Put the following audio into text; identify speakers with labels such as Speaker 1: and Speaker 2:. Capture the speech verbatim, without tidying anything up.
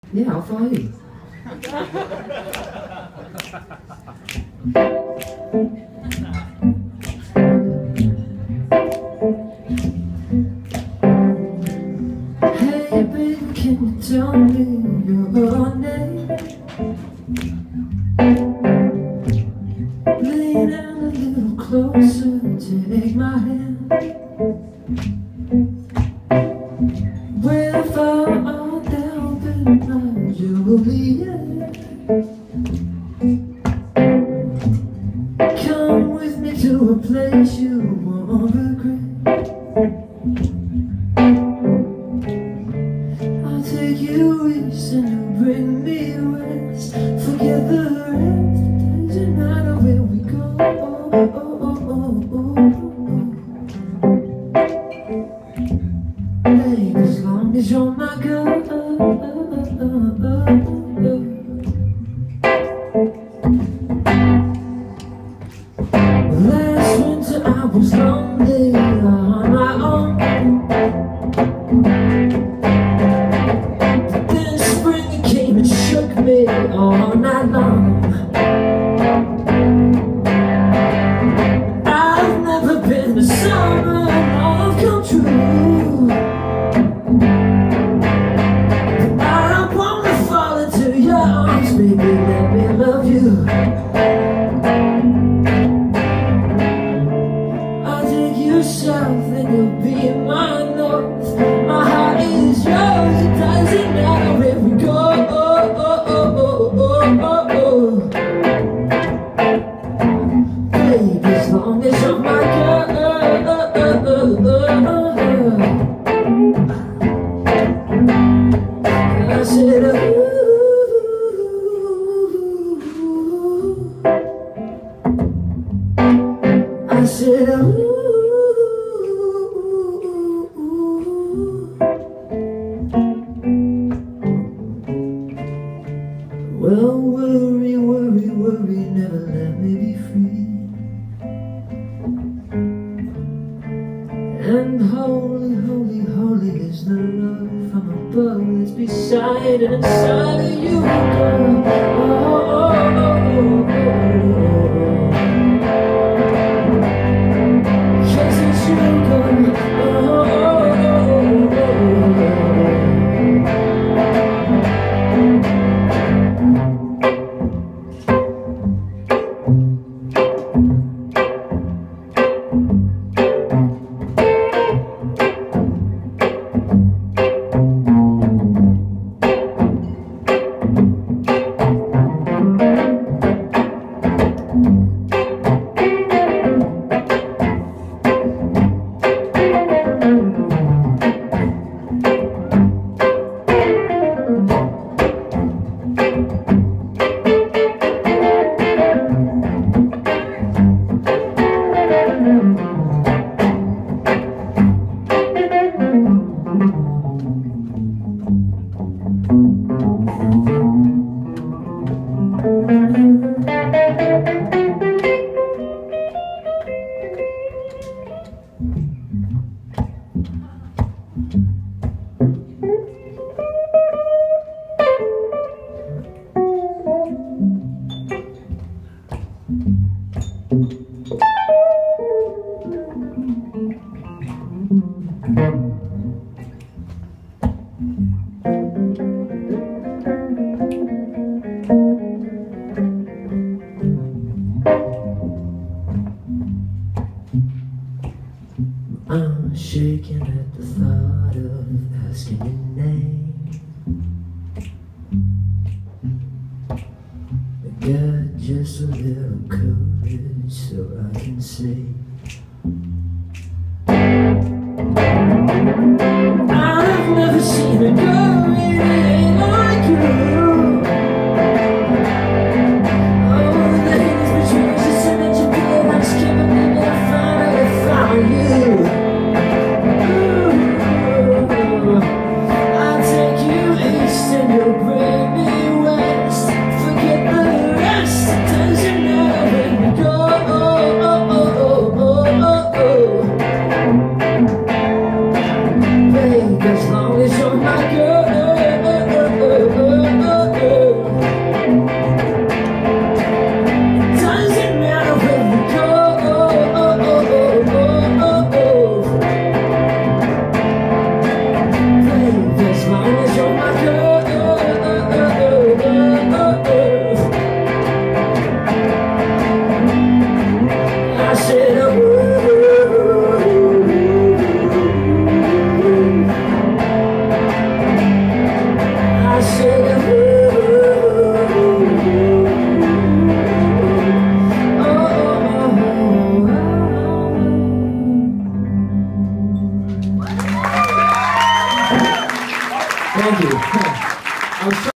Speaker 1: Yeah, I'll follow you. Hey baby, can you tell me your name? Lean in a little closer, take my hand. With our all down midnight, Juliet, come with me to a place you won't regret. I'll take you east and you bring me west. Forget the rest, it doesn't matter where we go. Oh, oh, oh, oh, oh, oh. Babe, as long as you're my girl. Last winter I was lonely on my own. But then spring it came and shook me all night long. I've never been to summer love come true. But I wanna fall into your arms, baby, let me love you. South and you'll be my north. My heart is yours, it doesn't matter where we go. Oh, oh, oh, oh, oh, oh, oh. Babe, as long as you're my girl. I said, ooh. I said, ooh. Well, worry, worry, worry, never let me be free. And holy, holy, holy is the love from above that's beside and inside of you, girl. Oh, oh, oh, oh, oh. Yes, it's you, girl. Oh, oh, oh, oh, I'm shaking at the thought of asking your name. I got just a little courage so I can say I've never seen a girl really like you. Oh, the hate is between us, it's so much of good. I just can't believe that I finally found you. I'll take you east and you'll bring me west. Forget the rest, it doesn't matter where we go. Oh, oh, oh, oh, oh. Ooh.